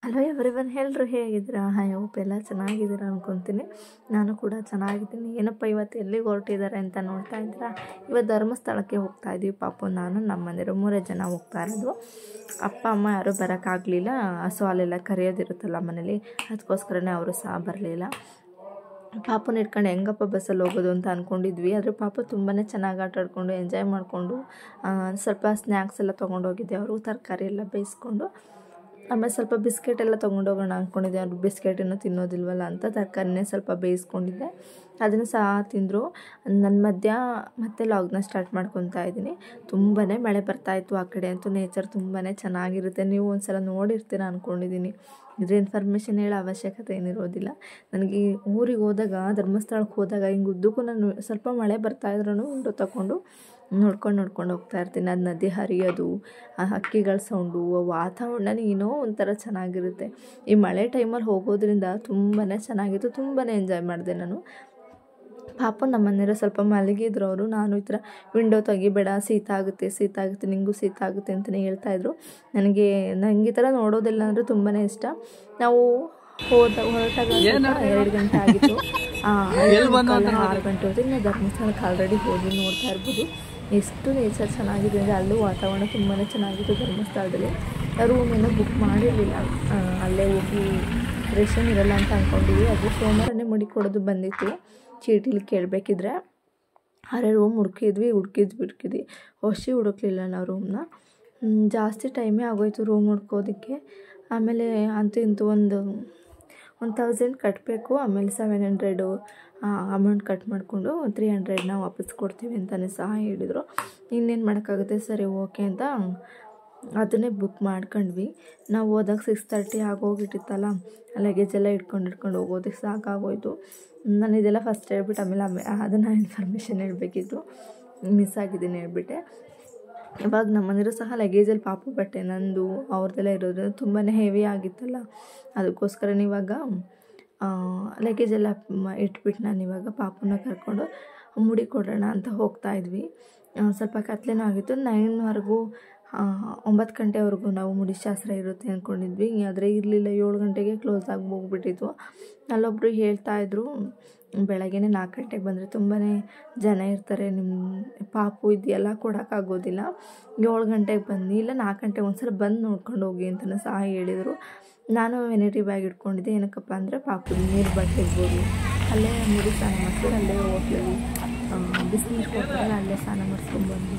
Hello everyone, ಎಲ್ಲರೂ ಹೇಗಿದ್ದೀರಾ? I hope ಎಲ್ಲ ಚೆನ್ನಾಗಿದ್ದೀರಾ ಅನ್ಕೊತೀನಿ. ನಾನು ಕೂಡ ಚೆನ್ನಾಗಿದ್ದೀನಿ. ಏನಪ್ಪ ಇವತ್ತು ಎಲ್ಲಿಗೆ ಹೊರಟಿದ್ದಾರೆ ಅಂತ ನೋಡ್ತಾ ಇದ್ದೀರಾ? ಇವತ್ತು ಧರ್ಮಸ್ಥಳಕ್ಕೆ ಹೋಗ್ತಾ ಇದ್ದೀವಿ. ಪಾಪು ನಾನು ನಮ್ಮ ಮನೆಯವರು 3 ಜನ ಹೋಗ್ತಾ ಇರೋದು. ಅಪ್ಪ ಅಮ್ಮ ಯಾರೂ ಬರೋಕ್ಕಾಗಲಿಲ್ಲ. ಸೊ ಅಲ್ಲೆಲ್ಲ ಕರೆಯೋದಿರುತ್ತಲ್ಲ ಮನೇಲಿ, ಅದಕ್ಕೋಸ್ಕರನೇ ಅವರು ಸಹ ಬರಲಿಲ್ಲ. ಪಾಪುನ ಇಟ್ಕೊಂಡು ಹೆಂಗಪ್ಪ ಬಸ್ಸಲ್ಲಿ ಹೋಗೋದು ಅಂತ ಅಂದ್ಕೊಂಡಿದ್ವಿ. ಆದರೆ ಪಾಪು ತುಂಬಾ ಚೆನ್ನಾಗಿ ಆಟ ಆಡ್ಕೊಂಡು ಎಂಜಾಯ್ ಮಾಡಿಕೊಂಡು ಸ್ವಲ್ಪ ಸ್ನ್ಯಾಕ್ಸ್ ಎಲ್ಲ ತೊಗೊಂಡೋಗಿದ್ದೆ. ಅವರು ತರಕಾರಿ ಎಲ್ಲ ಬೇಯಿಸ್ಕೊಂಡು, ಆಮೇಲೆ ಸ್ವಲ್ಪ ಬಿಸ್ಕೆಟ್ ಎಲ್ಲ ತೊಗೊಂಡೋಗೋಣ ಅಂದ್ಕೊಂಡಿದ್ದೆ. ಅವ್ರು ಬಿಸ್ಕೆಟನ್ನು ತಿನ್ನೋದಿಲ್ವಲ್ಲ ಅಂತ ತರಕಾರಿನೇ ಸ್ವಲ್ಪ ಬೇಯಿಸ್ಕೊಂಡಿದ್ದೆ, ಅದನ್ನು ಸಹ ತಿಂದರು. ನನ್ನ ಮತ್ತೆ ಲಾಗ್ನ ಸ್ಟಾರ್ಟ್ ಮಾಡ್ಕೊತಾ ಇದ್ದೀನಿ. ತುಂಬಾ ಮಳೆ ಬರ್ತಾಯಿತ್ತು ಆ ಕಡೆ ಅಂತೂ. ನೇಚರ್ ತುಂಬಾ ಚೆನ್ನಾಗಿರುತ್ತೆ. ನೀವು ಒಂದು ಸಲ ನೋಡಿರ್ತೀರ ಅಂದ್ಕೊಂಡಿದ್ದೀನಿ. ಇದ್ರ ಇನ್ಫಾರ್ಮೇಷನ್ ಹೇಳೋ ಅವಶ್ಯಕತೆ ಏನಿರೋದಿಲ್ಲ. ನನಗೆ ಊರಿಗೆ ಹೋದಾಗ, ಧರ್ಮಸ್ಥಳಕ್ಕೆ ಹೋದಾಗ ಹಿಂಗೆ ಉದ್ದಕ್ಕೂ ನಾನು ಸ್ವಲ್ಪ ಮಳೆ ಬರ್ತಾಯಿದ್ರೂ ವಿಂಡೋ ತಗೊಂಡು ನೋಡ್ಕೊಂಡು ಹೋಗ್ತಾ ಇರ್ತೀನಿ. ಅದು ನದಿ ಹರಿಯೋದು, ಆ ಹಕ್ಕಿಗಳ ಸೌಂಡು, ಆ ವಾತಾವರಣನೇ ಏನೋ ಒಂಥರ ಚೆನ್ನಾಗಿರುತ್ತೆ. ಈ ಮಳೆ ಟೈಮಲ್ಲಿ ಹೋಗೋದ್ರಿಂದ ತುಂಬಾ ಚೆನ್ನಾಗಿತ್ತು. ತುಂಬಾ ಎಂಜಾಯ್ ಮಾಡಿದೆ ನಾನು. ಪಾಪ ನಮ್ಮ ಮನೆಯವರು ಸ್ವಲ್ಪ ಮಲಗಿದ್ರು. ಅವರು ನಾನು ಈ ಥರ ವಿಂಡೋ ತೆಗಿಬೇಡ, ಶೀತ ಆಗುತ್ತೆ, ನಿಂಗೂ ಶೀತ ಆಗುತ್ತೆ ಅಂತಲೇ ಹೇಳ್ತಾಯಿದ್ರು. ನನಗೆ ಈ ಥರ ನೋಡೋದೆಲ್ಲ ಅಂದರೆ ತುಂಬಾ ಇಷ್ಟ. ನಾವು ಹೊರಟಾಗ 2 ಗಂಟೆ ಆಗಿತ್ತು. 6 ಗಂಟೆ ಹೋದ್ರೆ ನಾವು ಧರ್ಮಸ್ಥಳಕ್ಕೆ ಆಲ್ರೆಡಿ ಹೋಗಿ ನೋಡ್ತಾ ಇರ್ಬೋದು. ಎಷ್ಟು ನೇಚರ್ ಚೆನ್ನಾಗಿದೆ ಅಂದರೆ ಅಲ್ಲೂ ವಾತಾವರಣ ತುಂಬಾ ಚೆನ್ನಾಗಿತ್ತು. ಧರ್ಮಸ್ಥಳದಲ್ಲಿ ರೂಮೆಲ್ಲ ಬುಕ್ ಮಾಡಿರಲಿಲ್ಲ, ಅಲ್ಲೇ ಹೋಗಿ ರೇಷನ್ ಇರಲ್ಲ ಅಂತ ಅಂದ್ಕೊಂಡಿದ್ವಿ. ಅದು ಸೋಮವಾರನೇ ಮಡಿಕೊಡೋದು ಬಂದಿತ್ತು. ಚೀಟಿಲಿ ಕೇಳಬೇಕಿದ್ರೆ 6 ರೂಮ್ ಹುಡುಕಿದ್ವಿ. ಹುಡುಕಲಿಲ್ಲ ನಾವು ರೂಮ್ನ. ಜಾಸ್ತಿ ಟೈಮೇ ಆಗೋಯ್ತು ರೂಮ್ ಹುಡ್ಕೋದಕ್ಕೆ. ಆಮೇಲೆ ಅಂತೂ ಇಂತೂ ಒಂದು 1000 ಕಟ್ಟಬೇಕು. ಆಮೇಲೆ 700 ಅಮೌಂಟ್ ಕಟ್ ಮಾಡಿಕೊಂಡು 300 ವಾಪಸ್ ಕೊಡ್ತೀವಿ ಅಂತಲೇ ಸಹ ಹೇಳಿದರು. ಇನ್ನೇನು ಮಾಡೋಕ್ಕಾಗುತ್ತೆ, ಸರಿ ಓಕೆ ಅಂತ ಅದನ್ನೇ ಬುಕ್ ಮಾಡ್ಕೊಂಡ್ವಿ. ನಾವು ಹೋದಾಗ 6:30 ಆಗೋಗಿಟ್ಟಿತ್ತಲ್ಲ. ಲಗೇಜೆಲ್ಲ ಇಟ್ಕೊಂಡು ಹೋಗೋದಕ್ಕೆ ಸಾಕಾಗೋಯ್ತು. ನಾನು ಇದೆಲ್ಲ ಫಸ್ಟ್ ಹೇಳ್ಬಿಟ್ಟು ಆಮೇಲೆ ಅದನ್ನು ಇನ್ಫಾರ್ಮೇಷನ್ ಹೇಳಬೇಕಿತ್ತು, ಮಿಸ್ ಆಗಿದ್ದೀನಿ ಹೇಳ್ಬಿಟ್ಟೆ. ಇವಾಗ ನಮ್ಮ ಮನೆಯವರು ಸಹ ಲಗೇಜಲ್ಲಿ ಪಾಪು ಬಟ್ಟೆ ನಂದು ಅವ್ರದ್ದೆಲ್ಲ ಇರೋದ್ರಿಂದ ತುಂಬಾ ಹೆವಿ ಆಗಿತ್ತಲ್ಲ. ಅದಕ್ಕೋಸ್ಕರ ಇವಾಗ ಲಗೇಜೆಲ್ಲ ಇಟ್ಬಿಟ್ಟು ನಾನು ಇವಾಗ ಪಾಪುನ ಕರ್ಕೊಂಡು ಮುಡಿ ಕೊಡೋಣ ಅಂತ ಹೋಗ್ತಾಯಿದ್ವಿ. ಸ್ವಲ್ಪ ಕತ್ಲೇನೂ ಆಗಿತ್ತು. 9ವರೆಗೂ 9 ಗಂಟೆವರೆಗೂ ನಾವು ಮುಡಿಶಾಸ್ತ್ರ ಇರುತ್ತೆ ಅಂದ್ಕೊಂಡಿದ್ವಿ. ಆದರೆ ಇರಲಿಲ್ಲ, 7 ಗಂಟೆಗೆ ಕ್ಲೋಸ್ ಆಗಿ ಹೋಗ್ಬಿಟ್ಟಿತ್ತು. ಅಲ್ಲೊಬ್ಬರು ಹೇಳ್ತಾಯಿದ್ರು, ಬೆಳಗ್ಗೆನೇ 4 ಗಂಟೆಗೆ ಬಂದರೆ ತುಂಬಾ ಜನ ಇರ್ತಾರೆ, ನಿಮ್ಮ ಪಾಪು ಇದೆಯಲ್ಲ ಕೊಡೋಕ್ಕಾಗೋದಿಲ್ಲ, 7 ಗಂಟೆಗೆ ಬನ್ನಿ, ಇಲ್ಲ 4 ಗಂಟೆಗೆ ಒಂದ್ಸಲ ಬಂದು ನೋಡ್ಕೊಂಡು ಹೋಗಿ ಅಂತಲೂ ಸಹ ಹೇಳಿದರು. ನಾನು ವೆನಿಟಿ ಬ್ಯಾಗ್ ಇಟ್ಕೊಂಡಿದ್ದೆ. ಏನಕ್ಕಪ್ಪ ಅಂದರೆ ಪಾಪು ನೀರು ಬಟ್ಟೆ ಇರ್ಬೋದು, ಅಲ್ಲೇ ಮುಡಿ ಸ್ನಾನ ಮಾಡಿಸ್ಕೊಂಡು ಅಲ್ಲೇ ಹೋಟ್ಲಲ್ಲಿ ಬಿಸಿನೀರು ಕೊಡ್ತಾರಲ್ಲ, ಅಲ್ಲೇ ಸ್ನಾನ ಮಾಡಿಸ್ಕೊಂಡ್ಬಂದ್ವಿ.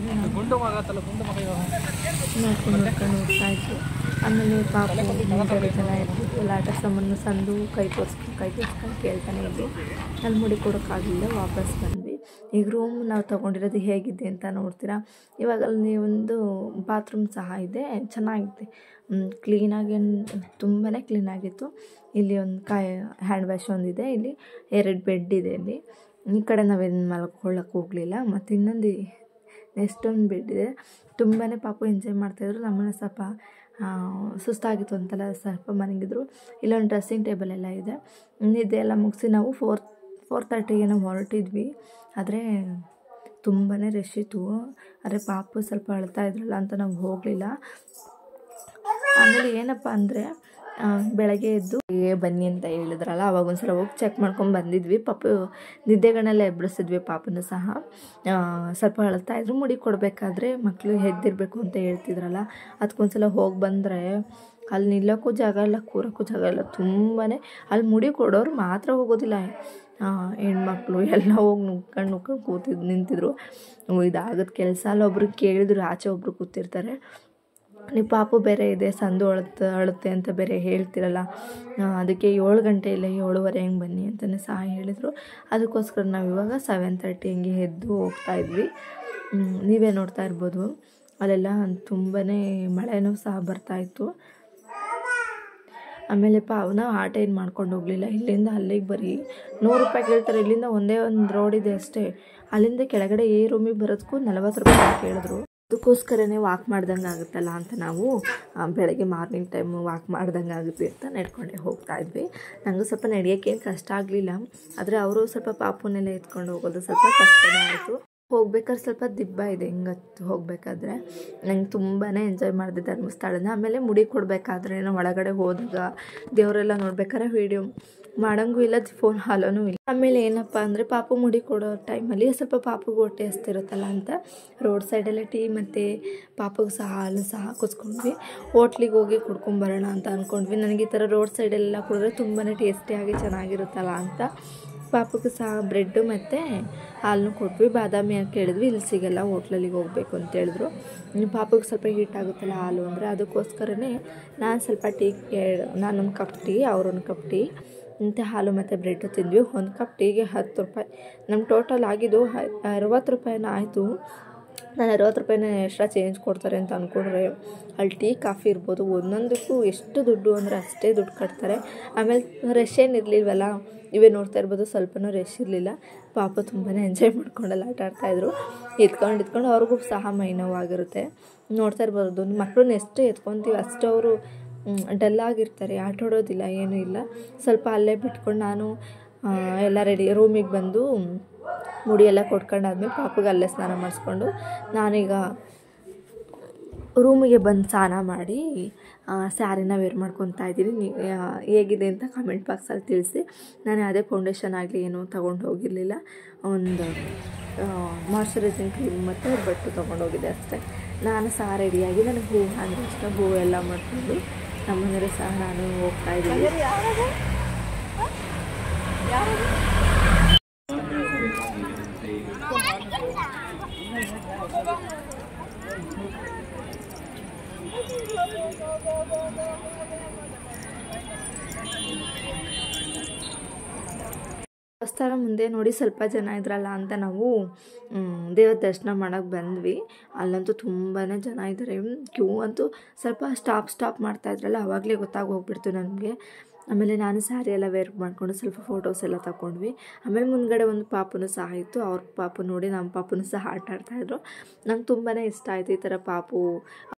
ನೋಡ್ಕೊಂಡು ಹೋಗ್ತಾಯಿತ್ತು. ಆಮೇಲೆ ಪಾಪು 3 ಜನ ಇರ್ತಿತ್ತು. ಆಟ ಸಾಮಾನು ಸಂದು ಕೈ ತೋರಿಸ್ಕೊಂಡು ಕೇಳ್ತಾನೆ ಇದ್ದರು. ಅಲ್ಲಿ ಮುಡಿ ಕೊಡೋಕ್ಕಾಗಲಿಲ್ಲ, ವಾಪಸ್ ಬಂದ್ವಿ. ಈಗ ರೂಮ್ ನಾವು ತೊಗೊಂಡಿರೋದು ಹೇಗಿದೆ ಅಂತ ನೋಡ್ತೀರಾ. ಇವಾಗ ಅಲ್ಲಿ ಒಂದು ಬಾತ್ರೂಮ್ ಸಹ ಇದೆ, ಚೆನ್ನಾಗಿದೆ, ಕ್ಲೀನಾಗಿ, ತುಂಬಾ ಕ್ಲೀನಾಗಿತ್ತು. ಇಲ್ಲಿ ಒಂದು ಹ್ಯಾಂಡ್ ವಾಶ್ ಒಂದಿದೆ, ಇಲ್ಲಿ 2 ಬೆಡ್ ಇದೆ. ಇಲ್ಲಿ ಈ ಕಡೆ ನಾವೇನು ಮಲ್ಕೊಳ್ಳೋಕೆ ಹೋಗಲಿಲ್ಲ. ಮತ್ತು ಇನ್ನೊಂದು ಎಷ್ಟೊಂದು ಬೆಡ್ ಇದೆ. ತುಂಬಾ ಪಾಪು ಎಂಜಾಯ್ ಮಾಡ್ತಾಯಿದ್ರು. ನಮ್ಮನ್ನು ಸ್ವಲ್ಪ ಸುಸ್ತಾಗಿತ್ತು ಅಂತೆಲ್ಲ ಸ್ವಲ್ಪ ಮಲಗಿದ್ರು. ಇಲ್ಲೊಂದು ಡ್ರೆಸ್ಸಿಂಗ್ ಟೇಬಲ್ ಎಲ್ಲ ಇದೆ. ಇದೆಲ್ಲ ಮುಗಿಸಿ ನಾವು 4:30ಗೆ ಹೊರಟಿದ್ವಿ. ಆದರೆ ತುಂಬಾ ರಶ್ ಇತ್ತು. ಆದರೆ ಪಾಪು ಸ್ವಲ್ಪ ಅಳ್ತಾ ಇದ್ರಲ್ಲ ಅಂತ ನಾವು ಹೋಗಲಿಲ್ಲ. ಆಮೇಲೆ ಏನಪ್ಪ ಅಂದರೆ ಬೆಳಗ್ಗೆ ಎದ್ದು ಬನ್ನಿ ಅಂತ ಹೇಳಿದ್ರಲ್ಲ, ಅವಾಗ ಒಂದ್ಸಲ ಹೋಗಿ ಚೆಕ್ ಮಾಡ್ಕೊಂಡು ಬಂದಿದ್ವಿ. ಪಾಪು ನಿದ್ದೆಗಣ್ಣೆಲ್ಲ ಎಬ್ಬರಿಸಿದ್ವಿ. ಪಾಪನ ಸಹ ಸ್ವಲ್ಪ ಅಳ್ತಾಯಿದ್ರು. ಮುಡಿ ಕೊಡಬೇಕಾದ್ರೆ ಮಕ್ಕಳು ಎದ್ದಿರಬೇಕು ಅಂತ ಹೇಳ್ತಿದ್ರಲ್ಲ, ಅದಕ್ಕೊಂದ್ಸಲ ಹೋಗಿ ಬಂದರೆ ಅಲ್ಲಿ ನಿಲ್ಲೋಕ್ಕೂ ಜಾಗ ಇಲ್ಲ, ಕೂರೋಕ್ಕೂ ಜಾಗ ಇಲ್ಲ. ತುಂಬಾ ಅಲ್ಲಿ ಮುಡಿ ಕೊಡೋರು ಮಾತ್ರ ಹೋಗೋದಿಲ್ಲ, ಹೆಣ್ಮಕ್ಳು ಎಲ್ಲ ಹೋಗಿ ನುಗ್ಕೊಂಡು ನಿಂತಿದ್ರು. ಇದಾಗದ ಕೆಲಸ ಅಲ್ಲ. ಒಬ್ರಿಗೆ ಕೇಳಿದ್ರು, ಆಚೆ ಒಬ್ಬರು ಕೂತಿರ್ತಾರೆ, ನೀವು ಪಾಪು ಬೇರೆ ಇದೆ, ಸಂದು ಅಳುತ್ತೆ ಅಂತ ಬೇರೆ ಹೇಳ್ತಿರಲ್ಲ, ಅದಕ್ಕೆ 7 ಗಂಟೆ ಇಲ್ಲ 7:30 ಹಂಗೆ ಬನ್ನಿ ಅಂತಲೇ ಸಹ ಹೇಳಿದರು. ಅದಕ್ಕೋಸ್ಕರ ನಾವು ಇವಾಗ 7:30 ಹಂಗೆ ಎದ್ದು ಹೋಗ್ತಾಯಿದ್ವಿ. ನೀವೇ ನೋಡ್ತಾ ಇರ್ಬೋದು, ಅಲ್ಲೆಲ್ಲ ತುಂಬಾ ಮಳೆನೂ ಸಹ ಬರ್ತಾಯಿತ್ತು. ಆಮೇಲೆ ನಾವು ಆಟ ಏನು ಮಾಡ್ಕೊಂಡು ಹೋಗಲಿಲ್ಲ. ಇಲ್ಲಿಂದ ಅಲ್ಲಿಗೆ ಬರೀ 100 ರೂಪಾಯಿ ಕೇಳ್ತಾರೆ. ಇಲ್ಲಿಂದ ಒಂದೇ ಒಂದು ರೋಡ್ ಇದೆ ಅಷ್ಟೇ. ಅಲ್ಲಿಂದ ಕೆಳಗಡೆ ಈ ರೂಮಿಗೆ ಬರೋದಕ್ಕೂ 40 ರೂಪಾಯಿ ಕೇಳಿದ್ರು. ಅದಕ್ಕೋಸ್ಕರನೇ ವಾಕ್ ಮಾಡ್ದಂಗೆ ಆಗುತ್ತಲ್ಲ ಅಂತ ನಾವು ಬೆಳಗ್ಗೆ ಮಾರ್ನಿಂಗ್ ಟೈಮು ವಾಕ್ ಮಾಡ್ದಂಗೆ ಆಗುತ್ತೆ ಅಂತ ನಡ್ಕೊಂಡೇ ಹೋಗ್ತಾಯಿದ್ವಿ. ನನಗೂ ಸ್ವಲ್ಪ ನಡೆಯೋಕ್ಕೇನು ಕಷ್ಟ ಆಗಲಿಲ್ಲ. ಆದರೆ ಅವರು ಸ್ವಲ್ಪ ಪಾಪುನೆಲ್ಲ ಎತ್ಕೊಂಡು ಹೋಗೋದು ಸ್ವಲ್ಪ ಕಷ್ಟನೇ ಆಯಿತು. ಹೋಗ್ಬೇಕಾದ್ರೆ ಸ್ವಲ್ಪ ದಿಬ್ಬ ಇದೆ ಹಿಂಗತ್ತು ಹೋಗಬೇಕಾದ್ರೆ ನಂಗೆ ತುಂಬಾ ಎಂಜಾಯ್ ಮಾಡಿದೆ ಧರ್ಮಸ್ಥಳನ. ಆಮೇಲೆ ಮುಡಿ ಕೊಡಬೇಕಾದ್ರೆ ಒಳಗಡೆ ಹೋದಾಗ ದೇವರೆಲ್ಲ ನೋಡ್ಬೇಕಾದ್ರೆ ವೀಡಿಯೋ ಮಾಡೋಂಗೂ ಇಲ್ಲ, ಫೋನ್ ಹಾಲೋನೂ ಇಲ್ಲ. ಆಮೇಲೆ ಏನಪ್ಪ ಅಂದರೆ ಪಾಪು ಮುಡಿ ಕೊಡೋ ಟೈಮಲ್ಲಿ ಸ್ವಲ್ಪ ಪಾಪುಗೆ ಹೊಟ್ಟೆ ಹಸ್ತಿರುತ್ತಲ್ಲ ಅಂತ ರೋಡ್ ಸೈಡಲ್ಲೇ ಟೀ ಮತ್ತು ಪಾಪುಗೆ ಸಹ ಹಾಲು ಸಹ ಕುಸ್ಕೊಂಡ್ವಿ. ಹೋಟ್ಲಿಗೆ ಹೋಗಿ ಕುಡ್ಕೊಂಬರೋಣ ಅಂತ ಅಂದ್ಕೊಂಡ್ವಿ. ನನಗೆ ಈ ಥರ ರೋಡ್ ಸೈಡೆಲ್ಲ ಕುಡಿದ್ರೆ ತುಂಬಾ ಟೇಸ್ಟಿಯಾಗಿ ಚೆನ್ನಾಗಿರುತ್ತಲ್ಲ ಅಂತ ಪಾಪುಗೆ ಸಹ ಬ್ರೆಡ್ಡು ಮತ್ತು ಹಾಲನ್ನು ಕೊಟ್ವಿ. ಬಾದಾಮಿ ಅಂತ ಕೇಳಿದ್ವಿ, ಇಲ್ಲಿ ಸಿಗಲ್ಲ, ಹೋಟ್ಲಲ್ಲಿಗೆ ಹೋಗ್ಬೇಕು ಅಂತ ಹೇಳಿದ್ರು. ಪಾಪುಗೆ ಸ್ವಲ್ಪ ಹೀಟ್ ಆಗುತ್ತಲ್ಲ ಹಾಲು ಅಂದರೆ, ಅದಕ್ಕೋಸ್ಕರನೇ ನಾನು ಸ್ವಲ್ಪ ಟೀ ನಾನೊಂದು ಕಪ್ ಟೀ, ಅವರೊಂದು ಕಪ್ ಟೀ ಮತ್ತು ಹಾಲು ಮತ್ತು ಬ್ರೆಡ್ಡು ತಿಂದ್ವಿ. ಒಂದು ಕಪ್ ಟೀಗೆ 10 ರೂಪಾಯಿ. ನಮ್ಮ ಟೋಟಲ್ ಆಗಿದ್ದು 60 ರೂಪಾಯಿನ ಆಯಿತು. ನಾನು 60 ರೂಪಾಯಿನ ಎಕ್ಸ್ಟ್ರಾ ಚೇಂಜ್ ಕೊಡ್ತಾರೆ ಅಂತ ಅಂದ್ಕೊಂಡ್ರೆ ಅಲ್ಲಿ ಟೀ ಕಾಫಿ ಇರ್ಬೋದು ಒಂದೊಂದಕ್ಕೂ ಎಷ್ಟು ದುಡ್ಡು ಅಂದರೆ ಅಷ್ಟೇ ದುಡ್ಡು ಕಟ್ತಾರೆ. ಆಮೇಲೆ ರಶ್ ಏನಿರಲಿಲ್ವಲ್ಲ, ಇವೇ ನೋಡ್ತಾ ಇರ್ಬೋದು, ಸ್ವಲ್ಪನೂ ರಶ್ ಇರಲಿಲ್ಲ. ಪಾಪ ತುಂಬಾ ಎಂಜಾಯ್ ಮಾಡ್ಕೊಂಡೆಲ್ಲ ಆಟ ಆಡ್ತಾಯಿದ್ರು. ಎತ್ಕೊಂಡು ಅವ್ರಿಗೂ ಸಹ ಮೈ ನೋವಾಗಿರುತ್ತೆ. ನೋಡ್ತಾ ಇರ್ಬೋದು, ಮಕ್ಕಳನ್ನ ಎಷ್ಟು ಎತ್ಕೊತೀವಿ ಅಷ್ಟು ಅವರು ಡಲ್ಲಾಗಿರ್ತಾರೆ, ಆಟ ಆಡೋದಿಲ್ಲ, ಏನೂ ಇಲ್ಲ. ಸ್ವಲ್ಪ ಅಲ್ಲೇ ಬಿಟ್ಕೊಂಡು ನಾನು ಎಲ್ಲ ರೆಡಿ ರೂಮಿಗೆ ಬಂದು ಮುಡಿ ಎಲ್ಲ ಕೊಟ್ಕೊಂಡಾದ್ಮೇಲೆ ಪಾಪುಗೆ ಅಲ್ಲೇ ಸ್ನಾನ ಮಾಡಿಸ್ಕೊಂಡು ನಾನೀಗ ರೂಮಿಗೆ ಬಂದು ಸ್ನಾನ ಮಾಡಿ ಸ್ಯಾರಿನ ವೇರ್ ಮಾಡ್ಕೊತಾ ಇದ್ದೀನಿ. ಹೇಗಿದೆ ಅಂತ ಕಮೆಂಟ್ ಬಾಕ್ಸಲ್ಲಿ ತಿಳಿಸಿ. ನಾನು ಯಾವುದೇ ಫೌಂಡೇಶನ್ ಆಗಲಿ ಏನೂ ತೊಗೊಂಡು ಹೋಗಿರಲಿಲ್ಲ. ಒಂದು ಮಾಯ್ಶ್ಚರೈಸಿಂಗ್ ಕ್ರೀಮ್ ಮತ್ತು ಬಟ್ಟೆ ತೊಗೊಂಡೋಗಿದ್ದೆ ಅಷ್ಟೇ. ನಾನು ಸಹ ರೆಡಿಯಾಗಿ, ನನಗೆ ಹೂವು ಅಂದರೆ ಇಷ್ಟ, ಹೂವು ಎಲ್ಲ ಮಾಡಿಕೊಂಡು ನಮ್ಮನೆಯವರು ಸಹ ನಾನು ಹೋಗ್ತಾಯಿದ್ದೀನಿ. ದೇವಸ್ಥಾನ ಮುಂದೆ ನೋಡಿ ಸ್ವಲ್ಪ ಜನ ಇದ್ರಲ್ಲ ಅಂತ ನಾವು ದೇವ್ರ ದರ್ಶನ ಮಾಡೋಕ್ಕೆ ಬಂದ್ವಿ. ಅಲ್ಲಂತೂ ತುಂಬಾ ಜನ ಇದ್ದಾರೆ. ಕ್ಯೂ ಅಂತೂ ಸ್ವಲ್ಪ ಸ್ಟಾಪ್ ಮಾಡ್ತಾಯಿದ್ರಲ್ಲ, ಆವಾಗಲೇ ಗೊತ್ತಾಗೋಗ್ಬಿಡ್ತು ನಮಗೆ. ಆಮೇಲೆ ನಾನು ಸ್ಯಾರಿ ಎಲ್ಲ ವೇರ್ ಮಾಡಿಕೊಂಡು ಸ್ವಲ್ಪ ಫೋಟೋಸ್ ಎಲ್ಲ ತಗೊಂಡ್ವಿ. ಆಮೇಲೆ ಮುಂದ್ಗಡೆ ಒಂದು ಪಾಪುನೂ ಸಹ ಇತ್ತು. ಅವ್ರ ಪಾಪು ನೋಡಿ ನಮ್ಮ ಪಾಪುನೂ ಸಹ ಆಟ ಆಡ್ತಾಯಿದ್ರು. ನಂಗೆ ತುಂಬಾ ಇಷ್ಟ ಆಯಿತು ಈ ಥರ ಪಾಪು